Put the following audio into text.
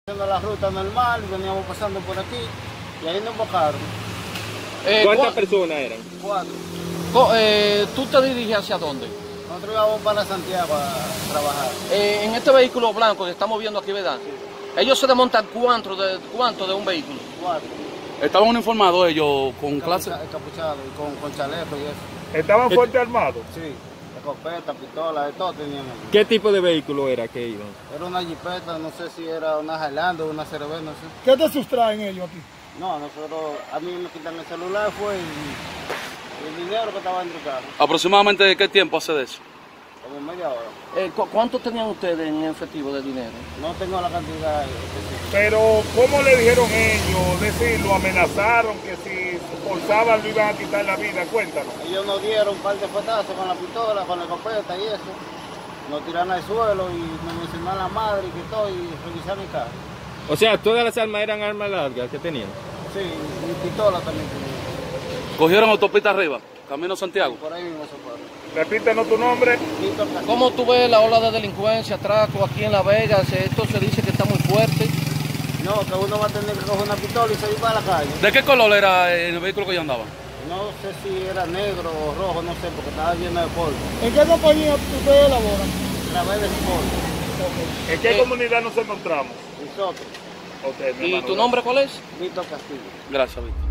Haciendo la ruta normal, veníamos pasando por aquí y ahí nos embocaron. ¿Cuántas personas eran? 4. ¿Tú te diriges hacia dónde? Nosotros íbamos para Santiago a trabajar. En este vehículo blanco que estamos viendo aquí, ¿verdad? Sí. Ellos se desmontan cuánto de un vehículo. 4. Estaban uniformados ellos con clase. Encapuchados y con chaleco y eso. ¿Estaban fuerte armados? Sí, escopeta, pistola, de todo teníamos. ¿Qué tipo de vehículo era que iban? Era una jipeta, no sé si era una Highlander o una CRV, no sé. ¿Qué te sustraen ellos aquí? No, nosotros, a mí me quitan el celular fue y el dinero que estaba dentro del carro. ¿Aproximadamente qué tiempo hace de eso? Como media hora. ¿Cuánto tenían ustedes en efectivo de dinero? No tengo la cantidad específica. Pero, ¿cómo le dijeron ellos? Decir, lo amenazaron que si forzaban lo iban a quitar la vida. Cuéntanos. Ellos nos dieron un par de fuetazos con la pistola, con la escopeta y eso. Nos tiraron al suelo y me mencionaron a la madre y que todo y revisaron mi carro. O sea, todas las armas eran armas largas que tenían. Sí, mi pistola también tenía. Cogieron autopista arriba, camino Santiago. Por ahí mismo se fue. Repítanos tu nombre. Víctor Castillo. ¿Cómo tú ves la ola de delincuencia, atraco aquí en La Vega? Esto se dice que está muy fuerte. No, que uno va a tener que coger una pistola y salir para la calle. ¿De qué color era el vehículo que yo andaba? No sé si era negro o rojo, no sé, porque estaba lleno de polvo. ¿En qué compañía ustedes laboran? La vez de polvo. ¿En qué comunidad nos encontramos? Nosotros, Okay, mi ¿Y hermano, tu nombre cuál es? Víctor Castillo. Gracias, Víctor.